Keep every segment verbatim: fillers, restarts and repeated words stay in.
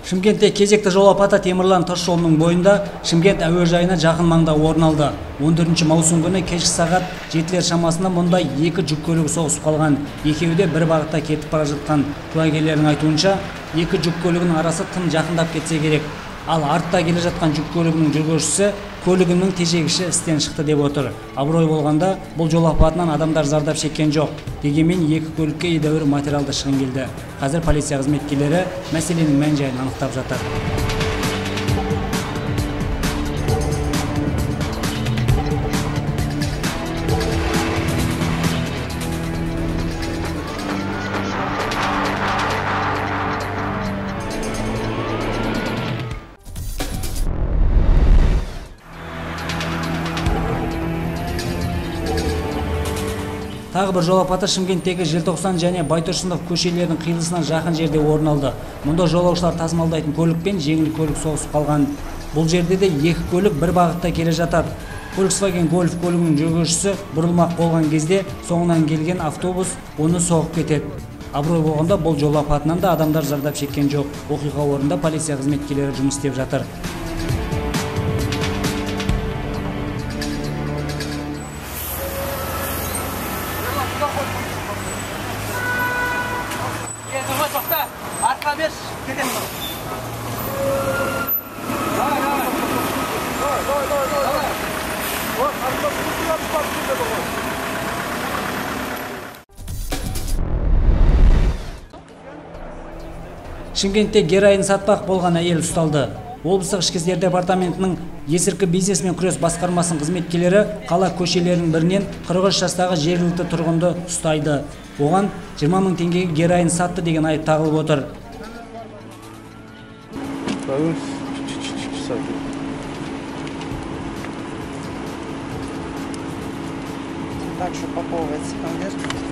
Шымкентте кезекті жол апаты Темірлан тас жолының бойында Шымкент әуежайына жақын маңда орын алды. он төртінші маусым күні кешкі сағат жетілер шамасында мұнда екі жүк көлігі соғысып қалған. Екеуі де бір бағытта кетіп бара жатқан. Куәгерлердің айтуынша, екі жүк көлігінің арасы тым жақындап кетсе керек. Ал артта келе жатқан жүк көлігінің жүргізушісі көлігінің тежегіші істен шықты деп отыр. Абырой болғанда бұл жол апатынан адамдар зардап шеккен жоқ. Дегенмен екі көлікке едәуір материалды шығын келді. Қазір полиция қызметкерлері мәселенің мән-жайын анықтап жатыр. Тағы бір жол апаты Шымкенттегі Желтоқсан және Байтұрсынов көшелерінің қиылысынан жақын жерде орын алды. Мұнда жолаушылар тасымалдайтын көлік пен жеңіл көлік соғысып қалған. Бұл жерде де екі көлік бір бағытта келе жатады. Volkswagen Golf көлігінің жүргізушісі бұрылмақ болған кезде соңынан келген автобус оны соғып кетеді. Абырой болғанда бұл жол апатынан да адамдар зардап шеккен жоқ. Оқиға орнында полиция қызметкерлері жұмыс істеп жатыр. Arka bir, gidelim. Шымкентте героин сатпақ болған әйел ұсталды. Облыстық ішкі істер департаментінің есірткі бизнесмен күрес басқармасының қызметкерлері қала көшелерінің бірінен қырық үш жастағы жергілікті тұрғынды ұстайды. Оған жиырма мың теңгеге героин сатты деген айып тағылып отыр. Так что упаковывается конверт.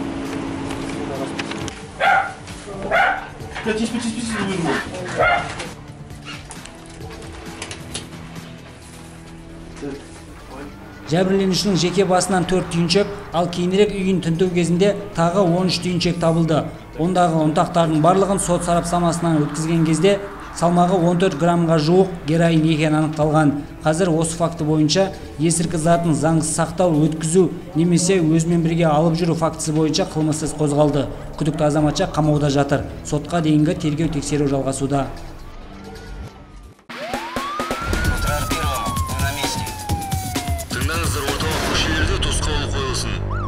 Жәбірленушінің жеке басынан төрт түйіншек, ал кейінірек үйін тінту кезінде тағы он үш түйіншек табылды. Ондағы ұнтақтардың барлығын сот сарапшысынан өткізген кезде салмағы он төрт граммға жуық героин екені анықталған. Қазір осы факті бойынша есірткі затын заңсыз сақтау, өткізу немесе өзімен бірге алып жүру фактісі бойынша қылмыс іс қозғалды. Күдікті азаматша қамауда жатыр. Сотқа дейінгі тергеу тексеру жалғасуда. Тыңдаңыздар, орталық көшелерде тосқауыл қойылсын.